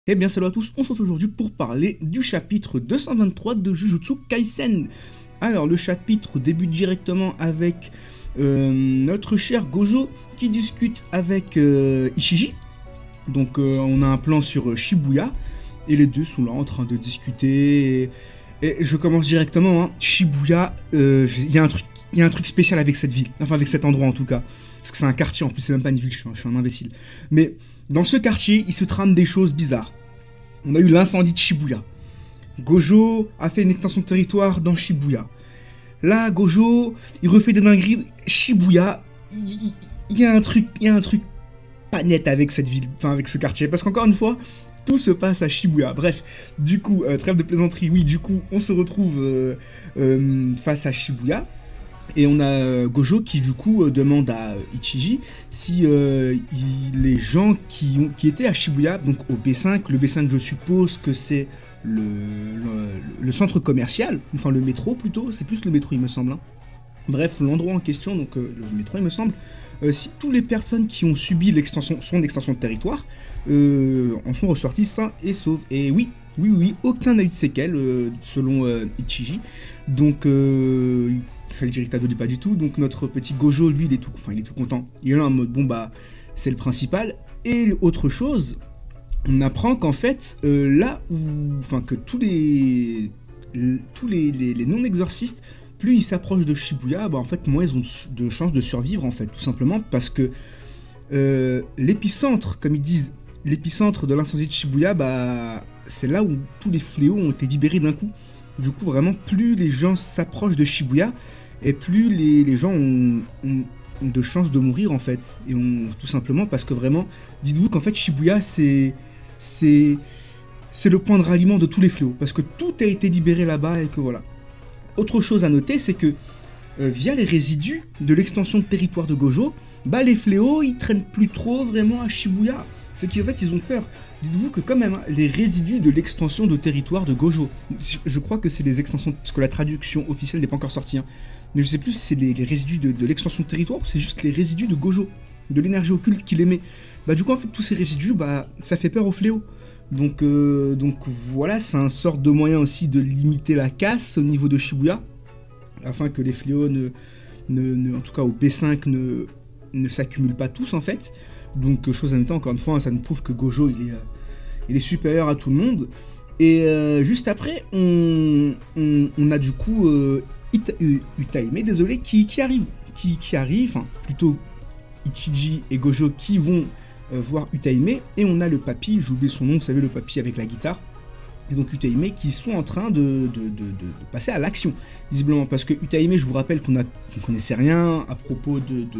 Eh bien salut à tous, on se retrouve aujourd'hui pour parler du chapitre 223 de Jujutsu Kaisen. Alors le chapitre débute directement avec notre cher Gojo qui discute avec Ichiji. Donc on a un plan sur Shibuya et les deux sont là en train de discuter. Et je commence directement, hein. Shibuya, il y a un truc spécial avec cette ville, enfin avec cet endroit en tout cas. Parce que c'est un quartier, en plus c'est même pas une ville, je suis un imbécile. Mais dans ce quartier, il se trame des choses bizarres. On a eu l'incendie de Shibuya. Gojo a fait une extension de territoire dans Shibuya. Là, Gojo, il refait des dingueries. Shibuya, il y a un truc pas net avec cette ville, enfin avec ce quartier. Parce qu'encore une fois, tout se passe à Shibuya. Bref, du coup, trêve de plaisanterie, oui, du coup, on se retrouve face à Shibuya. Et on a Gojo qui du coup demande à Ichiji si les gens qui étaient à Shibuya, donc au B5, le B5 je suppose que c'est le centre commercial, enfin le métro plutôt, c'est plus le métro il me semble. Hein. Bref, l'endroit en question, donc le métro il me semble, si toutes les personnes qui ont subi son extension de territoire en sont ressorties sains et saufs. Et oui, aucun n'a eu de séquelles selon Ichiji. Donc j'allais dire il pas du tout, donc notre petit Gojo, lui, il est tout content. Il est là en mode, bon bah, c'est le principal. Et autre chose, on apprend qu'en fait, là où, enfin que tous les non-exorcistes, plus ils s'approchent de Shibuya, bah en fait, moins ils ont de chances de survivre, en fait, tout simplement, parce que l'épicentre, comme ils disent, l'épicentre de l'incendie de Shibuya, bah, c'est là où tous les fléaux ont été libérés d'un coup. Du coup, vraiment, plus les gens s'approchent de Shibuya, et plus les gens ont de chances de mourir en fait. Et tout simplement parce que vraiment, dites-vous qu'en fait Shibuya c'est le point de ralliement de tous les fléaux. Parce que tout a été libéré là-bas et que voilà. Autre chose à noter, c'est que via les résidus de l'extension de territoire de Gojo, bah les fléaux ils traînent plus trop vraiment à Shibuya. C'est qu'en fait ils ont peur. Dites-vous que quand même, hein, les résidus de l'extension de territoire de Gojo, je crois que c'est les extensions, parce que la traduction officielle n'est pas encore sortie, hein, mais je sais plus si c'est les résidus de l'extension de territoire ou c'est juste les résidus de Gojo, de l'énergie occulte qu'il émet. Bah du coup en fait tous ces résidus, bah ça fait peur aux fléaux. Donc voilà, c'est un sort de moyen aussi de limiter la casse au niveau de Shibuya, afin que les fléaux en tout cas au B5 ne s'accumulent pas tous en fait. Donc chose à noter encore une fois, hein, ça nous prouve que Gojo il est supérieur à tout le monde. Et juste après, on a du coup Utaime, désolé, qui arrive, enfin plutôt Ichiji et Gojo qui vont voir Utaime, et on a le papy, j'ai oublié son nom, vous savez, le papy avec la guitare, et donc Utaime qui sont en train de passer à l'action, visiblement, parce que Utaime, je vous rappelle qu'on connaissait rien à propos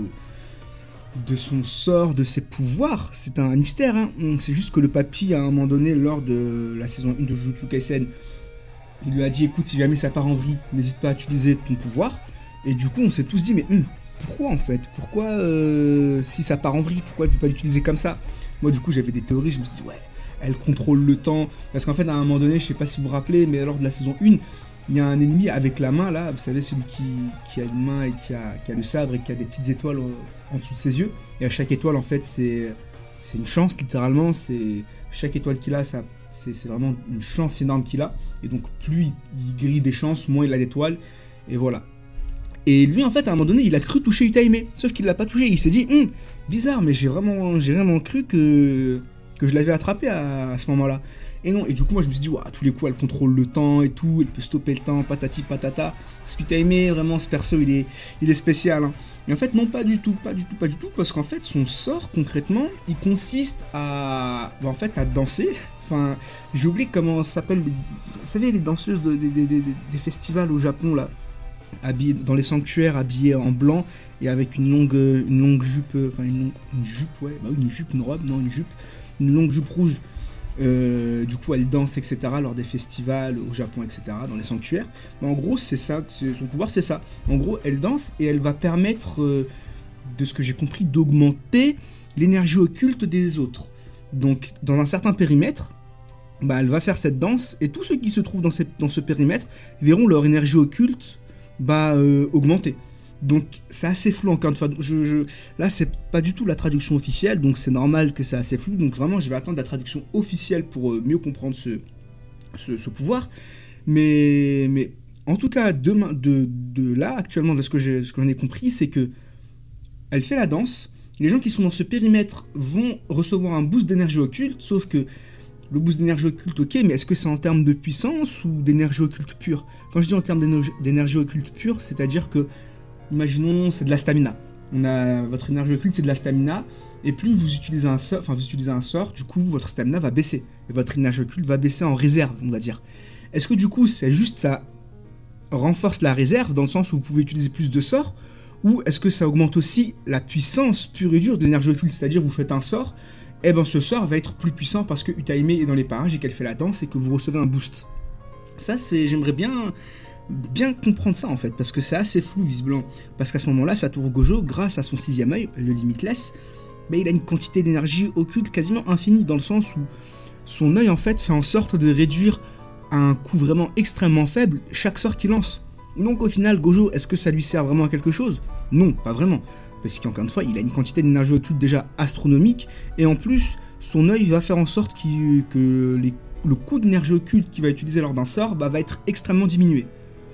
de son sort, de ses pouvoirs, c'est un mystère, hein. C'est juste que le papy, à un moment donné, lors de la saison 1 de Jujutsu Kaisen, il lui a dit, écoute, si jamais ça part en vrille, n'hésite pas à utiliser ton pouvoir, et du coup on s'est tous dit, mais pourquoi en fait, pourquoi si ça part en vrille, pourquoi elle peut pas l'utiliser comme ça? Moi du coup j'avais des théories, je me suis dit, ouais, elle contrôle le temps, parce qu'en fait à un moment donné, je sais pas si vous vous rappelez, mais lors de la saison 1, il y a un ennemi avec la main là, vous savez, celui qui a une main et qui a le sabre et qui a des petites étoiles en dessous de ses yeux, et à chaque étoile en fait c'est une chance littéralement, c'est chaque étoile qu'il a, c'est vraiment une chance énorme qu'il a, et donc plus il grille des chances, moins il a d'étoiles, et voilà. Et lui en fait à un moment donné il a cru toucher Utaime, sauf qu'il l'a pas touché, il s'est dit bizarre, mais j'ai vraiment cru que je l'avais attrapé à ce moment-là. Et non, et du coup moi je me suis dit, à tous les coups elle contrôle le temps et tout, elle peut stopper le temps, patati patata. Parce que Utaime, vraiment ce perso il est spécial. Hein. Et en fait non, pas du tout, parce qu'en fait son sort concrètement, il consiste à danser. Enfin, j'ai oublié comment ça s'appelle, vous savez les danseuses des festivals au Japon là, habillées dans les sanctuaires, habillées en blanc et avec une longue jupe, enfin une jupe, ouais, bah oui, une jupe, une robe, non une jupe, une longue jupe rouge. Du coup elle danse etc lors des festivals au Japon etc dans les sanctuaires, mais en gros c'est ça, son pouvoir c'est ça, en gros elle danse et elle va permettre de ce que j'ai compris d'augmenter l'énergie occulte des autres, donc dans un certain périmètre, bah, elle va faire cette danse et tous ceux qui se trouvent dans ce périmètre verront leur énergie occulte augmenter. Donc c'est assez flou encore une fois. Là c'est pas du tout la traduction officielle, donc c'est normal que c'est assez flou. Donc vraiment je vais attendre la traduction officielle pour mieux comprendre ce pouvoir. Mais en tout cas de là actuellement de ce que j'en ai compris, c'est que elle fait la danse. Les gens qui sont dans ce périmètre vont recevoir un boost d'énergie occulte, sauf que le boost d'énergie occulte, ok, mais est-ce que c'est en termes de puissance ou d'énergie occulte pure? Quand je dis en termes d'énergie occulte pure, c'est-à-dire que, imaginons, c'est de la stamina. Votre énergie occulte, c'est de la stamina, et plus vous utilisez un sort, du coup, votre stamina va baisser, et votre énergie occulte va baisser en réserve, on va dire. Est-ce que du coup, c'est juste ça renforce la réserve, dans le sens où vous pouvez utiliser plus de sorts, ou est-ce que ça augmente aussi la puissance pure et dure de l'énergie occulte? C'est-à-dire, vous faites un sort, et ben ce sort va être plus puissant parce que Utaime est dans les parages et qu'elle fait la danse et que vous recevez un boost. Ça, j'aimerais bien comprendre ça en fait, parce que c'est assez flou visiblement. Parce qu'à ce moment-là, Satoru Gojo, grâce à son 6ème œil, le Limitless, il a une quantité d'énergie occulte quasiment infinie, dans le sens où son œil en fait fait en sorte de réduire à un coût vraiment extrêmement faible chaque sort qu'il lance. Donc au final, Gojo, est-ce que ça lui sert vraiment à quelque chose? Non, pas vraiment. Parce qu'encore une fois, il a une quantité d'énergie occulte déjà astronomique, et en plus, son œil va faire en sorte que le coût d'énergie occulte qu'il va utiliser lors d'un sort va être extrêmement diminué.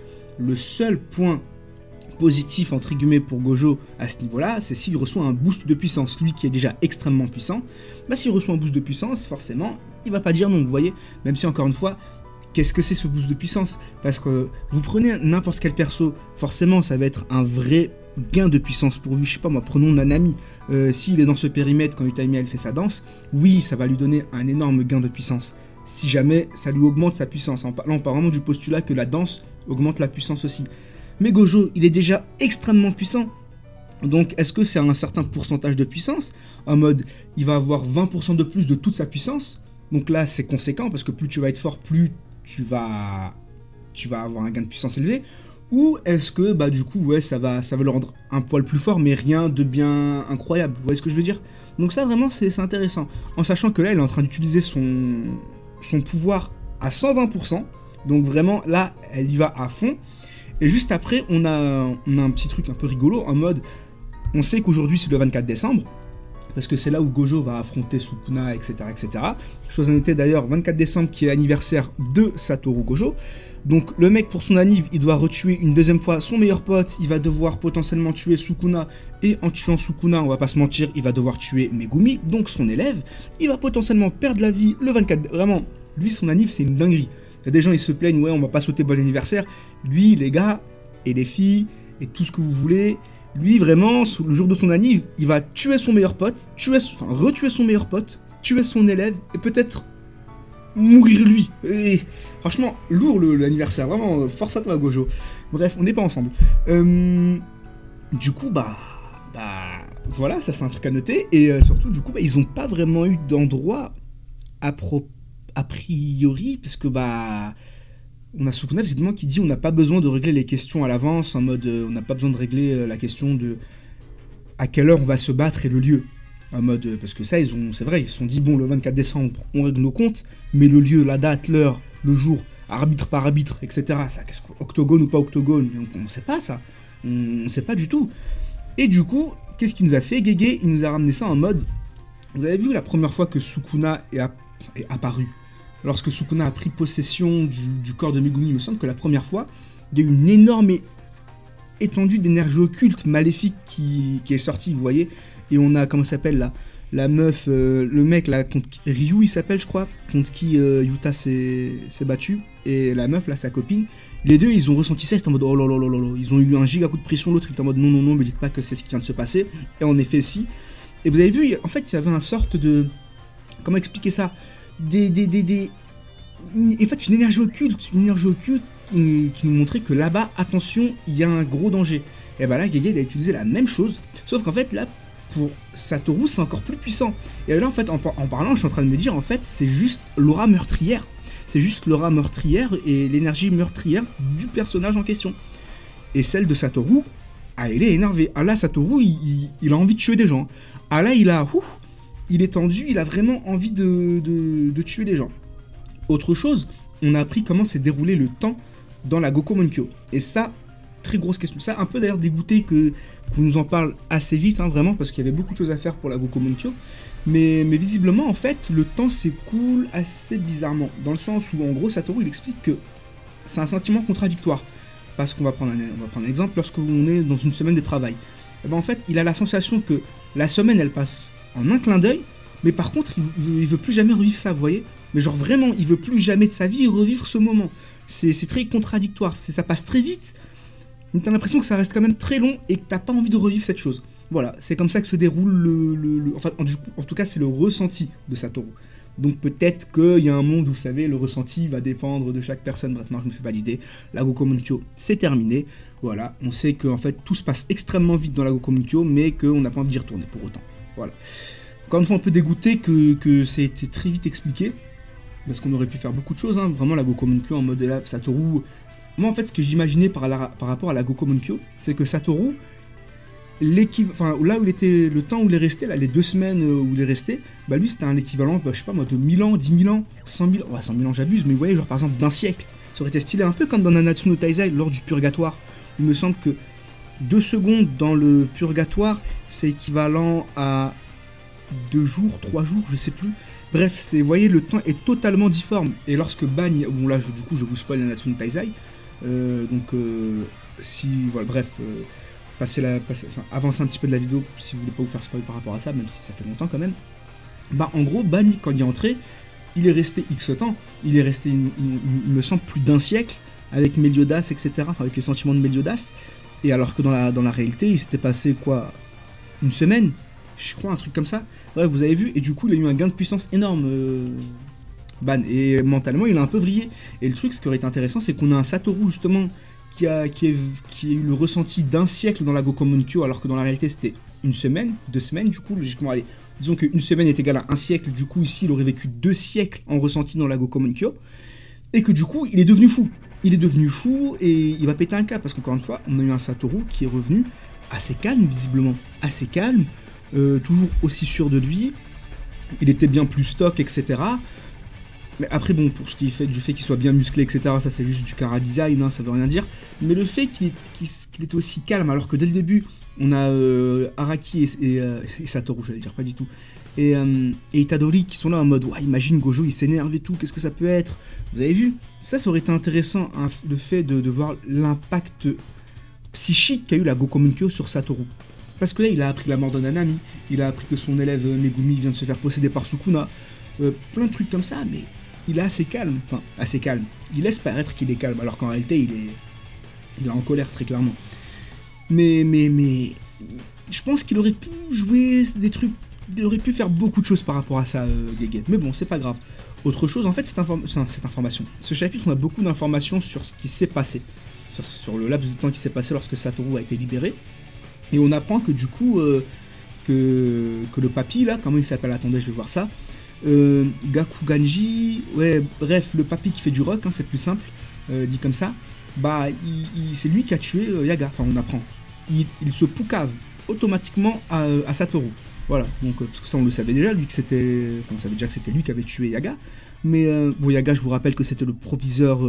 Le seul point positif, entre guillemets, pour Gojo à ce niveau-là, c'est s'il reçoit un boost de puissance. Lui qui est déjà extrêmement puissant, s'il reçoit un boost de puissance, forcément, il va pas dire non, vous voyez, même si encore une fois, qu'est-ce que c'est ce boost de puissance? Parce que vous prenez n'importe quel perso, forcément ça va être un vrai gain de puissance pour lui. Je sais pas moi, prenons Nanami. S'il est dans ce périmètre quand Utaime elle fait sa danse, oui, ça va lui donner un énorme gain de puissance. Si jamais ça lui augmente sa puissance. Là, on part vraiment du postulat que la danse augmente la puissance aussi. Mais Gojo, il est déjà extrêmement puissant. Donc est-ce que c'est un certain pourcentage de puissance? En mode, il va avoir 20% de plus de toute sa puissance. Donc là, c'est conséquent, parce que plus tu vas être fort, plus tu vas avoir un gain de puissance élevé. Ou est-ce que du coup ouais ça va le rendre un poil plus fort, mais rien de bien incroyable, vous voyez ce que je veux dire? Donc ça vraiment c'est intéressant, en sachant que là elle est en train d'utiliser son pouvoir à 120%, donc vraiment là elle y va à fond. Et juste après on a un petit truc un peu rigolo, en mode on sait qu'aujourd'hui c'est le 24 décembre, parce que c'est là où Gojo va affronter Sukuna, etc. etc. Chose à noter d'ailleurs, 24 décembre qui est l'anniversaire de Satoru Gojo. Donc le mec pour son anniv, il doit retuer une deuxième fois son meilleur pote, il va devoir potentiellement tuer Sukuna, et en tuant Sukuna, on va pas se mentir, il va devoir tuer Megumi, donc son élève, il va potentiellement perdre la vie le 24, vraiment, lui son anniv c'est une dinguerie. Il y a des gens ils se plaignent, ouais on va pas sauter bon anniversaire, lui les gars, et les filles, et tout ce que vous voulez, lui vraiment, le jour de son anniv, il va tuer son meilleur pote, retuer son meilleur pote, tuer son élève, et peut-être mourir lui. Et franchement, lourd l'anniversaire, vraiment, force à toi Gojo. Bref, on n'est pas ensemble. Du coup, voilà, ça c'est un truc à noter. Et surtout, du coup, ils ont pas vraiment eu d'endroit a priori, parce que on a Sukuna visiblement qui dit on n'a pas besoin de régler les questions à l'avance, en mode on n'a pas besoin de régler la question de à quelle heure on va se battre et le lieu. En mode, parce que ça, c'est vrai, ils se sont dit, bon, le 24 décembre, on règle nos comptes, mais le lieu, la date, l'heure, le jour, arbitre par arbitre, etc., ça, octogone ou pas octogone, on sait pas ça, on sait pas du tout. Et du coup, qu'est-ce qu'il nous a fait, Gege? Il nous a ramené ça en mode, vous avez vu la première fois que Sukuna est apparu, lorsque Sukuna a pris possession du corps de Megumi, il me semble que la première fois, il y a eu une énorme étendue d'énergie occulte, maléfique, qui est sortie, vous voyez. Et on a, comment ça s'appelle là, la meuf, le mec là, contre Ryu il s'appelle je crois, contre qui Yuta s'est battu, et la meuf là, sa copine, les deux ils ont ressenti ça, c'était en mode oh là là là là, ils ont eu un giga coup de pression, l'autre il était en mode non non non, me dites pas que c'est ce qui vient de se passer, et en effet si, et vous avez vu, en fait il y avait un sorte de, comment expliquer ça, en fait une énergie occulte qui nous montrait que là-bas, attention, il y a un gros danger. Et là, Gege il a utilisé la même chose, sauf qu'en fait là, pour Satoru, c'est encore plus puissant. Et là, en fait, en parlant, je suis en train de me dire, en fait, c'est juste l'aura meurtrière. C'est juste l'aura meurtrière et l'énergie meurtrière du personnage en question. Et celle de Satoru, elle est énervée. Ah là, Satoru, il a envie de tuer des gens. Ah là, il est tendu, il a vraiment envie de tuer des gens. Autre chose, on a appris comment s'est déroulé le temps dans la Gokomonkyo. Et ça, très grosse question. Ça, un peu d'ailleurs dégoûté qu'on nous en parle assez vite, hein, vraiment, parce qu'il y avait beaucoup de choses à faire pour la Gokomonkyo. Mais visiblement, en fait, le temps s'écoule assez bizarrement. Dans le sens où, en gros, Satoru, il explique que c'est un sentiment contradictoire. Parce qu'on va prendre un exemple, lorsqu'on est dans une semaine de travail. Et ben en fait, il a la sensation que la semaine, elle passe en un clin d'œil, mais par contre, il veut plus jamais revivre ça, vous voyez? Mais genre vraiment, il veut plus jamais de sa vie revivre ce moment. C'est très contradictoire, ça passe très vite, mais t'as l'impression que ça reste quand même très long et que t'as pas envie de revivre cette chose. Voilà, c'est comme ça que se déroule enfin, en tout cas, c'est le ressenti de Satoru. Donc peut-être qu'il y a un monde où, vous savez, le ressenti va dépendre de chaque personne. Bref, non, je ne me fais pas d'idée. La Gokomonkyo, c'est terminé. Voilà, on sait qu'en fait, tout se passe extrêmement vite dans la Gokomonkyo, mais qu'on n'a pas envie d'y retourner pour autant. Voilà. Encore une fois, un peu dégoûté que ça ait été très vite expliqué, parce qu'on aurait pu faire beaucoup de choses, hein. Vraiment, la Gokomonkyo en mode là, Satoru... Moi, en fait, ce que j'imaginais par rapport à la Gokomonkyo, c'est que Satoru... Enfin, là où il était, le temps où il est resté, là, les 2 semaines où il est resté, bah lui c'était un équivalent, je sais pas moi, de 1000 ans, 10 000 ans, 100 000 ans, ouais 100 000 ans j'abuse, mais vous voyez, genre par exemple d'un siècle, ça aurait été stylé, un peu comme dans Nanatsu no Taizai lors du purgatoire. Il me semble que 2 secondes dans le purgatoire, c'est équivalent à 2 jours, 3 jours, je sais plus. Bref, vous voyez, le temps est totalement difforme, et lorsque Ban, bon là, du coup, je vous spoil Nanatsu no Taizai, si, voilà, bref... avancer un petit peu de la vidéo si vous voulez pas vous faire spoil par rapport à ça, même si ça fait longtemps quand même. Bah en gros, Ban, quand il est entré, il est resté X temps, il est resté, il me semble, plus d'un siècle, avec Meliodas, etc., enfin avec les sentiments de Meliodas, et alors que dans la réalité, il s'était passé quoi, une semaine, je crois, un truc comme ça. Bref, vous avez vu, et du coup, il a eu un gain de puissance énorme, Ban, et mentalement, il a un peu vrillé. Et le truc, ce qui aurait été intéressant, c'est qu'on a un Satoru, justement, qui a eu le ressenti d'un siècle dans la Gokomonkyo, alors que dans la réalité c'était une semaine, 2 semaines, du coup, logiquement, allez, disons qu'une semaine est égale à un siècle, du coup, ici, il aurait vécu 2 siècles en ressenti dans la Gokomonkyo, et que du coup, il est devenu fou. Il est devenu fou, et il va péter un câble, parce qu'encore une fois, on a eu un Satoru qui est revenu assez calme, visiblement, assez calme, toujours aussi sûr de lui, il était bien plus stock, etc., mais après, bon, pour ce qui est fait du fait qu'il soit bien musclé, etc., ça c'est juste du chara design, hein, ça veut rien dire. Mais le fait qu'il était aussi calme, alors que dès le début, on a Araki et Satoru, j'allais dire pas du tout, et Itadori qui sont là en mode, ouais, imagine Gojo, il s'énerve et tout, qu'est-ce que ça peut être? Vous avez vu? Ça aurait été intéressant, hein, le fait de voir l'impact psychique qu'a eu la Gokomonkyo sur Satoru. Parce que là, il a appris la mort de Nanami, il a appris que son élève Megumi vient de se faire posséder par Sukuna, plein de trucs comme ça, mais... il est assez calme, enfin assez calme. Il laisse paraître qu'il est calme, alors qu'en réalité il est en colère très clairement. Mais je pense qu'il aurait pu jouer des trucs, il aurait pu faire beaucoup de choses par rapport à ça, Gege. Mais bon, c'est pas grave. Autre chose, en fait, cette information. Ce chapitre, on a beaucoup d'informations sur ce qui s'est passé, sur le laps de temps qui s'est passé lorsque Satoru a été libéré, et on apprend que du coup que le papy là, comment il s'appelle? Attendez, je vais voir ça. Gakuganji, ouais, bref, le papy qui fait du rock, hein, c'est plus simple, dit comme ça, bah, c'est lui qui a tué Yaga, enfin, on apprend. Il se poucave automatiquement à Satoru, voilà, donc, parce que ça, on le savait déjà, lui, que c'était, enfin, on savait déjà que c'était lui qui avait tué Yaga, mais, bon, Yaga, je vous rappelle que c'était le proviseur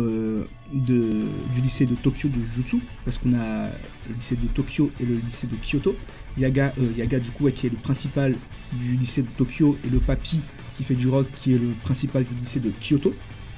du lycée de Tokyo de Jujutsu, parce qu'on a le lycée de Tokyo et le lycée de Kyoto. Yaga, du coup, ouais, qui est le principal du lycée de Tokyo, et le papy qui fait du rock, qui est le principal du lycée de Kyoto.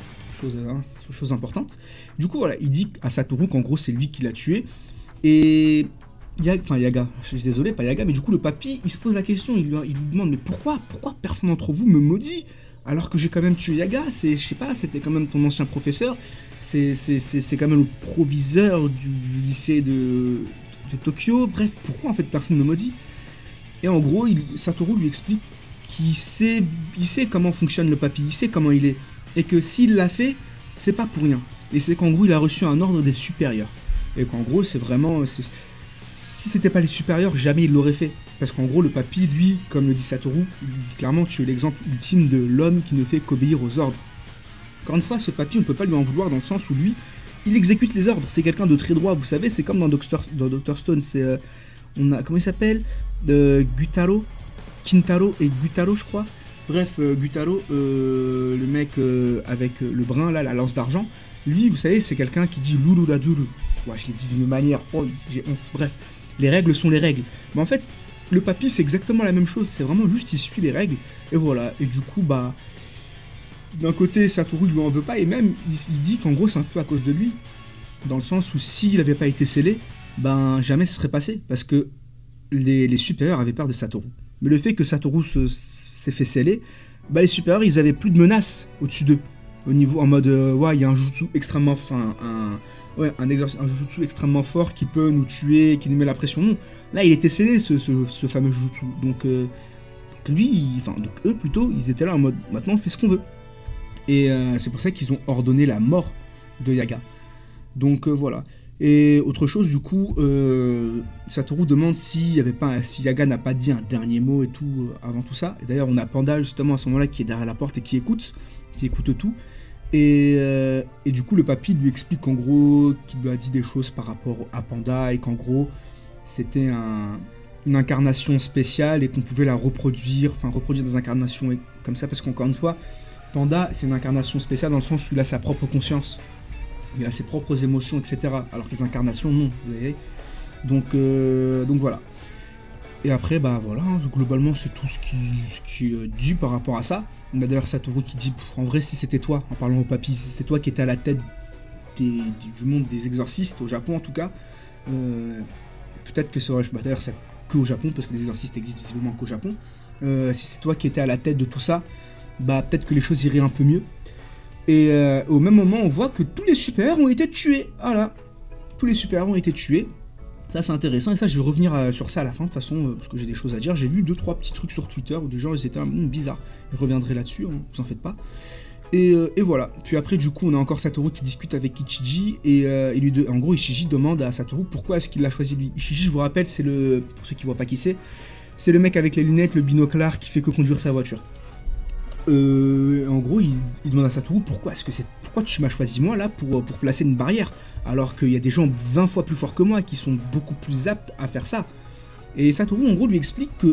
Chose importante. Du coup, voilà, il dit à Satoru qu'en gros, c'est lui qui l'a tué. Et... Yaga, je suis désolé, pas Yaga, mais du coup, le papy, il se pose la question, il lui demande, mais pourquoi personne d'entre vous me maudit alors que j'ai quand même tué Yaga? Je sais pas, c'était quand même ton ancien professeur, c'est quand même le proviseur du lycée de Tokyo, bref, pourquoi en fait personne ne me maudit? Et en gros, Satoru lui explique qu'il sait comment fonctionne le papy, il sait comment il est, et que s'il l'a fait, c'est pas pour rien. Et c'est qu'en gros, il a reçu un ordre des supérieurs. Et qu'en gros, c'est vraiment... si c'était pas les supérieurs, jamais il l'aurait fait. Parce qu'en gros, le papy, lui, comme le dit Satoru, clairement, tu es l'exemple ultime de l'homme qui ne fait qu'obéir aux ordres. Encore une fois, ce papy, on ne peut pas lui en vouloir dans le sens où lui, il exécute les ordres. C'est quelqu'un de très droit, vous savez, c'est comme dans Dr Stone, c'est... on a... comment il s'appelle Kintaro et Gutaro, je crois. Bref, Gutaro, le mec avec le brin, là, la lance d'argent, lui, vous savez, c'est quelqu'un qui dit Lulu Daduru. Ouais, je l'ai dit d'une manière, oh, j'ai honte. Bref, les règles sont les règles. Mais en fait, le papy, c'est exactement la même chose. C'est vraiment juste, il suit les règles. Et voilà. Et du coup, bah. D'un côté, Satoru lui en veut pas. Et même, il dit qu'en gros, c'est un peu à cause de lui. Dans le sens où s'il n'avait pas été scellé, ben jamais ce serait passé. Parce que les supérieurs avaient peur de Satoru. Mais le fait que Satoru s'est fait sceller, bah les supérieurs, ils avaient plus de menaces au-dessus d'eux. Au niveau, en mode, ouais, il y a un jutsu extrêmement fin, un jutsu extrêmement fort qui peut nous tuer, qui nous met la pression. Non, là, il était scellé, ce fameux jutsu. Donc, donc eux, plutôt, ils étaient là en mode, maintenant, on fait ce qu'on veut. Et c'est pour ça qu'ils ont ordonné la mort de Yaga. Donc, voilà. Et autre chose, du coup, Satoru demande si Yaga n'a pas dit un dernier mot et tout avant tout ça. Et d'ailleurs, on a Panda justement à ce moment-là qui est derrière la porte et qui écoute tout. Et du coup, le papy lui explique qu'en gros, qu'il lui a dit des choses par rapport à Panda et qu'en gros, c'était une incarnation spéciale et qu'on pouvait la reproduire des incarnations comme ça, parce qu'encore une fois, Panda, c'est une incarnation spéciale dans le sens où il a sa propre conscience. Il a ses propres émotions, etc. Alors que les incarnations, non, vous voyez. Donc voilà. Et après, bah voilà, globalement, c'est tout ce qui est dit par rapport à ça. On a d'ailleurs Satoru qui dit, en vrai, si c'était toi, en parlant au papy, si c'était toi qui étais à la tête du monde des exorcistes, au Japon en tout cas, peut-être que ça aurait... Bah, d'ailleurs, c'est que au Japon, parce que les exorcistes existent visiblement qu'au Japon. Si c'est toi qui étais à la tête de tout ça, bah peut-être que les choses iraient un peu mieux. Et au même moment, on voit que tous les supérieurs ont été tués. Voilà. Tous les supérieurs ont été tués. Ça, c'est intéressant. Et ça, je vais revenir sur ça à la fin, de toute façon, parce que j'ai des choses à dire. J'ai vu 2-3 petits trucs sur Twitter où des gens, ils étaient bizarres. Je reviendrai là-dessus, hein, vous en faites pas. Et voilà. Puis après, du coup, on a encore Satoru qui discute avec Ichiji. Et en gros, Ichiji demande à Satoru pourquoi est-ce qu'il l'a choisi lui. Ichiji, je vous rappelle, c'est pour ceux qui voient pas qui c'est le mec avec les lunettes, le binoclard qui fait que conduire sa voiture. En gros, il demande à Satoru pourquoi tu m'as choisi moi là pour placer une barrière, alors qu'il y a des gens 20 fois plus forts que moi qui sont beaucoup plus aptes à faire ça. Et Satoru en gros lui explique que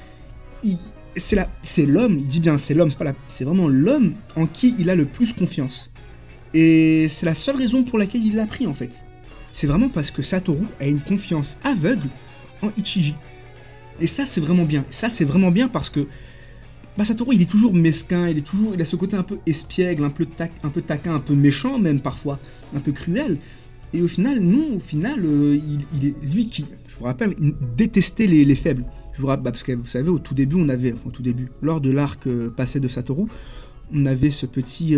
c'est l'homme, il dit bien c'est l'homme, c'est vraiment l'homme en qui il a le plus confiance. Et c'est la seule raison pour laquelle il l'a pris en fait. C'est vraiment parce que Satoru a une confiance aveugle en Ichiji. Et ça c'est vraiment bien. Ça c'est vraiment bien parce que Satoru, il est toujours mesquin, il a ce côté un peu espiègle, un peu taquin, un peu méchant même parfois, un peu cruel. Et au final, il est lui qui, je vous rappelle, détestait les faibles. Je vous rappelle, parce que vous savez, au tout début, lors de l'arc passé de Satoru, on avait ce petit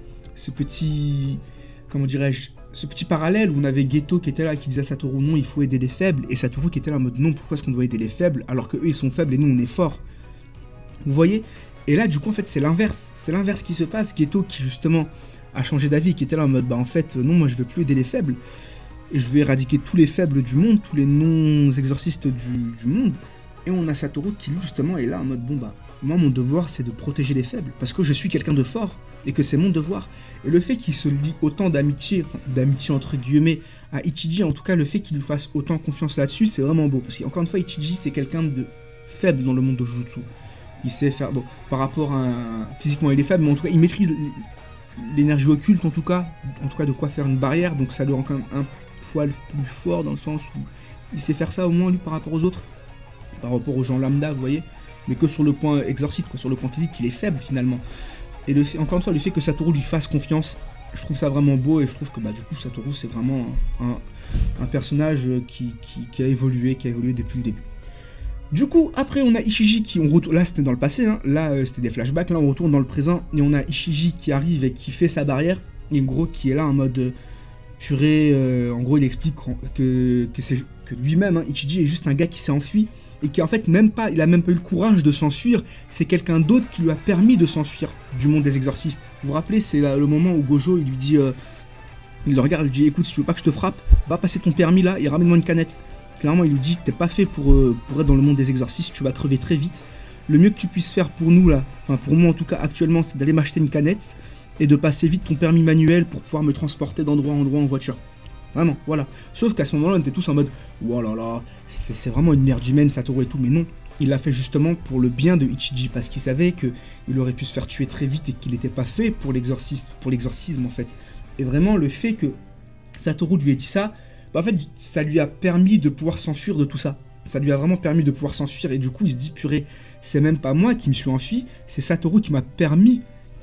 parallèle où on avait Geto qui était là, qui disait à Satoru non, il faut aider les faibles, et Satoru qui était là en mode non, pourquoi est-ce qu'on doit aider les faibles alors que eux ils sont faibles et nous on est forts. Vous voyez? Et là, du coup, en fait, c'est l'inverse. C'est l'inverse qui se passe. Geto, qui justement a changé d'avis, qui était là en mode, en fait, non, moi, je veux plus aider les faibles. Et je vais éradiquer tous les faibles du monde, tous les non-exorcistes du monde. Et on a Satoru qui, lui, justement, est là en mode, moi, mon devoir, c'est de protéger les faibles. Parce que je suis quelqu'un de fort. Et que c'est mon devoir. Et le fait qu'il se lie autant d'amitié entre guillemets, à Ichiji, en tout cas, le fait qu'il lui fasse autant confiance là-dessus, c'est vraiment beau. Parce qu'encore une fois, Ichiji, c'est quelqu'un de faible dans le monde de Jujutsu. Il sait faire, par rapport à physiquement il est faible, mais en tout cas il maîtrise l'énergie occulte en tout cas de quoi faire une barrière, donc ça le rend quand même un poil plus fort dans le sens où il sait faire ça au moins lui par rapport aux autres, par rapport aux gens lambda, vous voyez, mais que sur le point exorciste, sur le point physique, il est faible finalement. Et encore une fois, le fait que Satoru lui fasse confiance, je trouve ça vraiment beau et je trouve que du coup Satoru c'est vraiment un personnage qui a évolué depuis le début. Du coup, après, on a Ichiji là, c'était dans le passé, hein. Là, c'était des flashbacks. Là, on retourne dans le présent et on a Ichiji qui arrive et qui fait sa barrière. Et en gros, qui est là en mode purée. En gros, il explique que lui-même, hein, Ichiji, est juste un gars qui s'est enfui et qui, en fait, il a même pas eu le courage de s'enfuir. C'est quelqu'un d'autre qui lui a permis de s'enfuir du monde des exorcistes. Vous vous rappelez, c'est le moment où Gojo, il lui dit, il le regarde, il lui dit, écoute, si tu veux pas que je te frappe, va passer ton permis là et ramène-moi une canette. Clairement, il lui dit que t'es pas fait pour être dans le monde des exorcistes, tu vas crever très vite. Le mieux que tu puisses faire pour nous, là, enfin pour moi en tout cas actuellement, c'est d'aller m'acheter une canette et de passer vite ton permis manuel pour pouvoir me transporter d'endroit en endroit en voiture. Vraiment, voilà. Sauf qu'à ce moment-là, on était tous en mode, oh là là, c'est vraiment une merde humaine, Satoru et tout, mais non. il l'a fait justement pour le bien de Ichiji, parce qu'il savait qu'il aurait pu se faire tuer très vite et qu'il n'était pas fait pour l'exorcisme en fait. Et vraiment le fait que Satoru lui ait dit ça, bah, en fait ça lui a permis de pouvoir s'enfuir de tout ça. Ça lui a vraiment permis de pouvoir s'enfuir, et du coup il se dit purée, c'est même pas moi qui me suis enfui, c'est Satoru qui m'a permis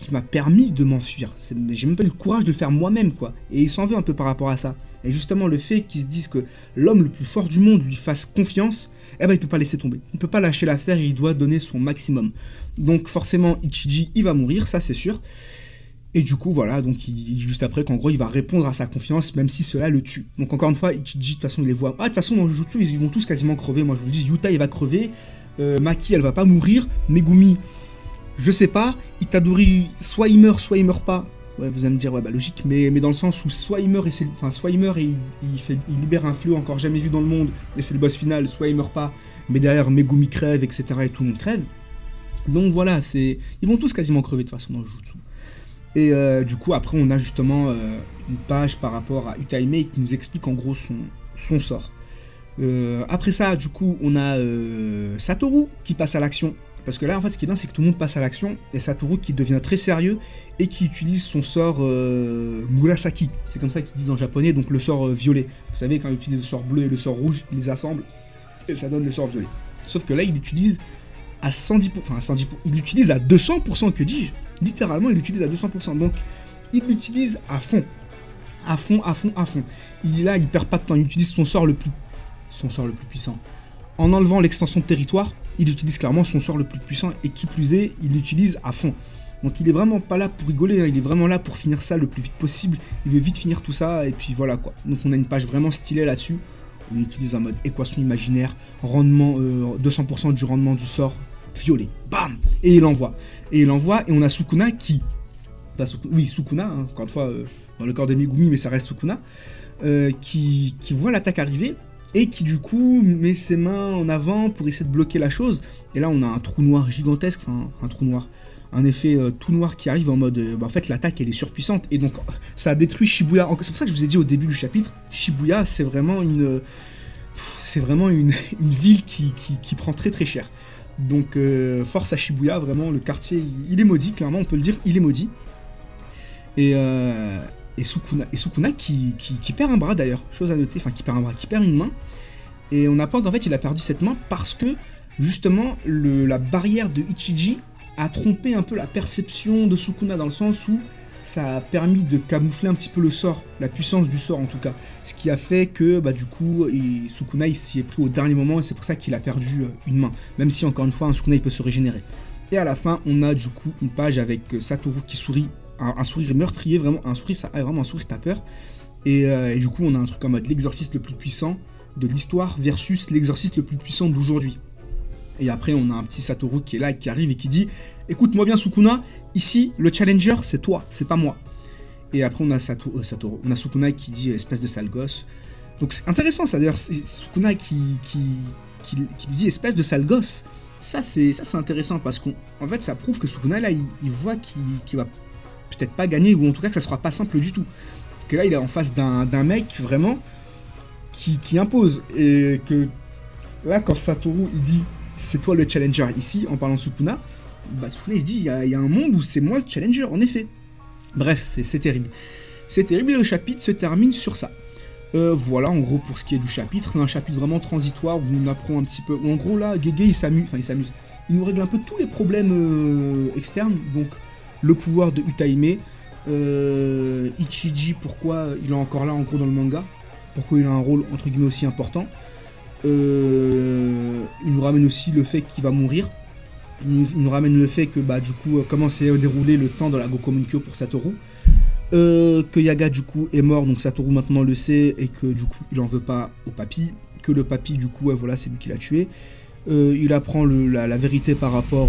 de m'enfuir. J'ai même pas eu le courage de le faire moi-même, quoi. Et il s'en veut un peu par rapport à ça. Et justement, le fait qu'ils se disent que l'homme le plus fort du monde lui fasse confiance, eh ben il peut pas laisser tomber. Il peut pas lâcher l'affaire, il doit donner son maximum. Donc forcément, Ichiji, il va mourir, ça c'est sûr. Et du coup, voilà, donc il dit juste après qu'en gros, il va répondre à sa confiance, même si cela le tue. Donc encore une fois, Ichiji, de toute façon, il les voit. Ah, de toute façon, dans Jujutsu, ils vont tous quasiment crever. Moi, je vous le dis, Yuta, il va crever. Maki, elle va pas mourir. Megumi, je sais pas, Itadori, soit il meurt pas. Ouais, vous allez me dire, ouais, bah logique, mais dans le sens où soit il meurt et il libère un fléau encore jamais vu dans le monde, et c'est le boss final, soit il meurt pas, mais derrière Megumi crève, etc., et tout le monde crève. Donc voilà, ils vont tous quasiment crever de toute façon dans le Jutsu. Et du coup, après, on a justement une page par rapport à Utaime qui nous explique en gros son sort. Après ça, du coup, on a Satoru qui passe à l'action. Parce que là, en fait, ce qui est bien, c'est que tout le monde passe à l'action, et Satoru qui devient très sérieux, et qui utilise son sort Murasaki. C'est comme ça qu'ils disent en japonais, donc le sort violet. Vous savez, quand il utilise le sort bleu et le sort rouge, il les assemble, et ça donne le sort violet. Sauf que là, il l'utilise à 110%, il l'utilise à 200%, que dis-je? Littéralement, il l'utilise à 200%, donc il l'utilise à fond. À fond. Là, il perd pas de temps, il utilise son sort le plus puissant. En enlevant l'extension de territoire, il utilise clairement son sort le plus puissant, et qui plus est, il l'utilise à fond. Donc il est vraiment pas là pour rigoler, hein, il est vraiment là pour finir ça le plus vite possible, il veut vite finir tout ça, et puis voilà quoi. Donc on a une page vraiment stylée là-dessus, on utilise en mode équation imaginaire, rendement, 200% du rendement du sort, violet, bam, et il envoie, et on a Sukuna qui, Sukuna, hein, encore une fois, dans le corps de Megumi, mais ça reste Sukuna, qui voit l'attaque arriver, et qui du coup met ses mains en avant pour essayer de bloquer la chose. Et là on a un trou noir gigantesque, enfin un trou noir, un effet tout noir qui arrive en mode, en fait l'attaque elle est surpuissante, et donc ça détruit Shibuya. C'est pour ça que je vous ai dit au début du chapitre, Shibuya c'est vraiment une ville qui prend très très cher. Donc force à Shibuya, vraiment le quartier il est maudit, clairement on peut le dire, il est maudit. Et Sukuna qui perd un bras d'ailleurs, chose à noter, enfin qui perd un bras, qui perd une main, et on apprend qu'en fait il a perdu cette main parce que justement la barrière de Ichiji a trompé un peu la perception de Sukuna, dans le sens où ça a permis de camoufler un petit peu le sort, la puissance du sort en tout cas, ce qui a fait que du coup Sukuna il s'y est pris au dernier moment, et c'est pour ça qu'il a perdu une main, même si encore une fois un Sukuna il peut se régénérer. Et à la fin on a du coup une page avec Satoru qui sourit, un sourire meurtrier, vraiment un sourire tapeur, et du coup on a un truc en mode l'exorciste le plus puissant de l'histoire versus l'exorciste le plus puissant d'aujourd'hui. Et après on a un petit Satoru qui est là, qui arrive et qui dit écoute-moi bien Sukuna, ici le challenger c'est toi, c'est pas moi. Et après on a on a Sukuna qui dit espèce de sale gosse. Donc c'est intéressant ça d'ailleurs, c'est Sukuna qui lui dit espèce de sale gosse. Ça c'est intéressant, parce qu'en fait ça prouve que Sukuna là il voit qu'il va peut-être pas gagner, ou en tout cas que ça sera pas simple du tout. Que là il est en face d'un mec vraiment qui impose, et que là quand Satoru il dit c'est toi le challenger ici, en parlant de Sukuna, Sukuna il se dit il y a un monde où c'est moi le challenger en effet. Bref, c'est terrible. C'est terrible, et le chapitre se termine sur ça. Voilà en gros pour ce qui est du chapitre. C'est un chapitre vraiment transitoire où on apprend un petit peu, où en gros là Gege il s'amuse, il nous règle un peu tous les problèmes externes, donc le pouvoir de Utaime, Ichiji, pourquoi il est encore là en gros dans le manga, pourquoi il a un rôle entre guillemets aussi important. Il nous ramène aussi le fait qu'il va mourir, il nous ramène le fait que du coup comment s'est déroulé le temps de la Gokomenkyo pour Satoru, que Yaga du coup est mort, donc Satoru maintenant le sait, et que du coup il en veut pas au papy, que le papy du coup voilà c'est lui qui l'a tué. Il apprend la vérité par rapport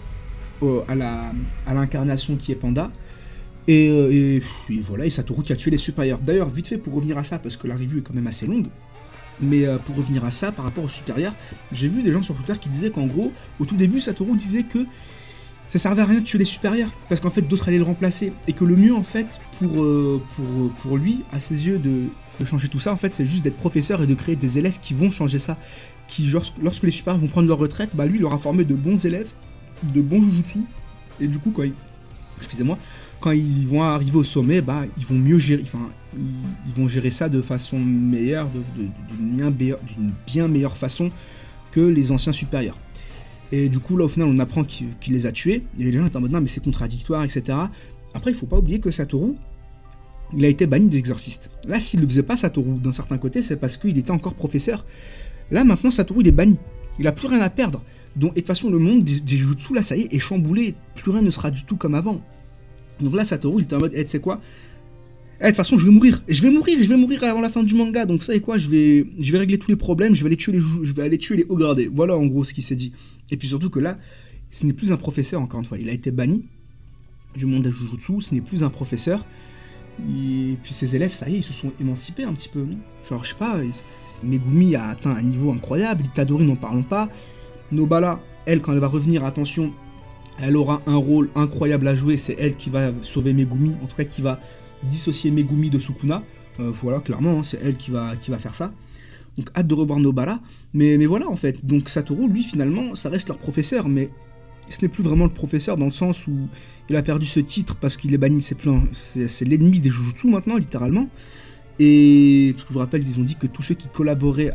à l'incarnation qui est Panda, et voilà, et Satoru qui a tué les supérieurs. D'ailleurs, vite fait pour revenir à ça, parce que la review est quand même assez longue, mais pour revenir à ça par rapport aux supérieurs, j'ai vu des gens sur Twitter qui disaient qu'en gros, au tout début, Satoru disait que ça servait à rien de tuer les supérieurs, parce qu'en fait d'autres allaient le remplacer, et que le mieux en fait pour lui, à ses yeux, de changer tout ça, en fait, c'est juste d'être professeur et de créer des élèves qui vont changer ça. Qui, genre, lorsque les supérieurs vont prendre leur retraite, bah lui, il aura formé de bons élèves, de bons jujutsu, et du coup, quand ils vont arriver au sommet, bah, ils vont mieux gérer, enfin, ils vont gérer ça de façon meilleure, d'une bien meilleure façon que les anciens supérieurs. Et du coup, là, au final, on apprend qu'il les a tués, et les gens sont en mode, non, mais c'est contradictoire, etc. Après, il faut pas oublier que Satoru, il a été banni des exorcistes. Là, s'il ne le faisait pas, Satoru, d'un certain côté, c'est parce qu'il était encore professeur. Là, maintenant, Satoru, il est banni. Il a plus rien à perdre. Donc, et de toute façon, le monde des jutsu, là, ça y est chamboulé. Plus rien ne sera du tout comme avant. Donc là, Satoru, il était en mode, tu sais quoi, de toute façon, je vais mourir. Et je vais mourir avant la fin du manga. Donc, vous savez quoi, je vais régler tous les problèmes. Je vais aller tuer les hauts gradés. Voilà, en gros, ce qu'il s'est dit. Et puis surtout que là, ce n'est plus un professeur, encore une fois. Il a été banni du monde des jujutsu. Ce n'est plus un professeur. Et puis ses élèves, ça y est, ils se sont émancipés un petit peu. Genre, je sais pas, Megumi a atteint un niveau incroyable. Itadori, n'en parlons pas. Nobara, elle, quand elle va revenir, attention, elle aura un rôle incroyable à jouer. C'est elle qui va sauver Megumi. En tout cas, qui va dissocier Megumi de Sukuna. Voilà, clairement, hein, c'est elle qui va faire ça. Donc, hâte de revoir Nobara. Mais voilà, en fait. Donc, Satoru, lui, finalement, ça reste leur professeur. Mais ce n'est plus vraiment le professeur dans le sens où il a perdu ce titre parce qu'il est banni. C'est l'ennemi des Jujutsu maintenant, littéralement. Et parce que je vous rappelle, ils ont dit que tous ceux qui collaboreraient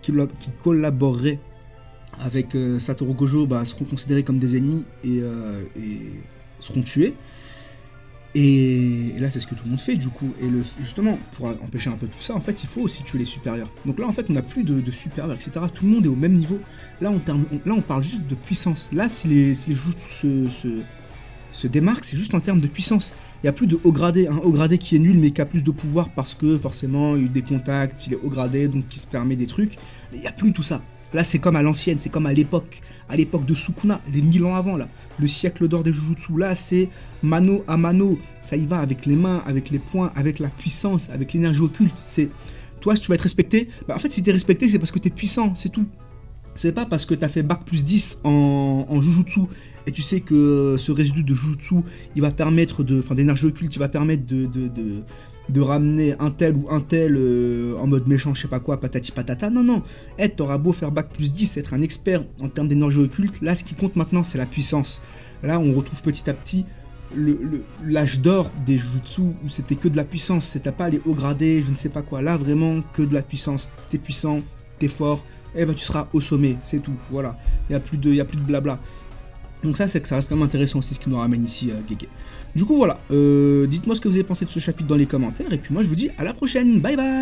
avec Satoru Gojo seront considérés comme des ennemis et seront tués. Et là, c'est ce que tout le monde fait, du coup. Et justement, pour empêcher un peu tout ça, en fait, il faut aussi tuer les supérieurs. Donc là, en fait, on n'a plus de supérieurs, etc. Tout le monde est au même niveau. Là, on parle juste de puissance. Là, si les jutsu se démarquent, c'est juste en termes de puissance. Il n'y a plus de haut gradé. Un haut gradé qui est nul, mais qui a plus de pouvoir parce que, forcément, il y a eu des contacts, il est haut gradé, donc qui se permet des trucs. Il n'y a plus tout ça. Là, c'est comme à l'ancienne, c'est comme à l'époque de Sukuna, les 1000 ans avant, là. Le siècle d'or des Jujutsu, là, c'est mano à mano. Ça y va avec les mains, avec les poings, avec la puissance, avec l'énergie occulte. C'est toi, si tu vas être respecté, en fait, si t'es respecté, c'est parce que t'es puissant, c'est tout. C'est pas parce que t'as fait bac plus 10 en Jujutsu et tu sais que ce résidu de Jujutsu, il va permettre d'énergie occulte, il va permettre de ramener un tel ou un tel en mode méchant, je sais pas quoi, patati patata. Non. T'auras beau faire bac plus 10, être un expert en termes d'énergie occulte, là, ce qui compte maintenant, c'est la puissance. Là, on retrouve petit à petit l'âge d'or des jutsu où c'était que de la puissance, c'était pas les hauts gradés, je ne sais pas quoi. Là, vraiment, que de la puissance. T'es puissant, t'es fort, tu seras au sommet, c'est tout. Voilà, il y a plus de blabla. Donc ça, c'est que ça reste quand même intéressant aussi ce qui nous ramène ici, Gege. Du coup, voilà, dites-moi ce que vous avez pensé de ce chapitre dans les commentaires, et puis moi, je vous dis à la prochaine, bye bye.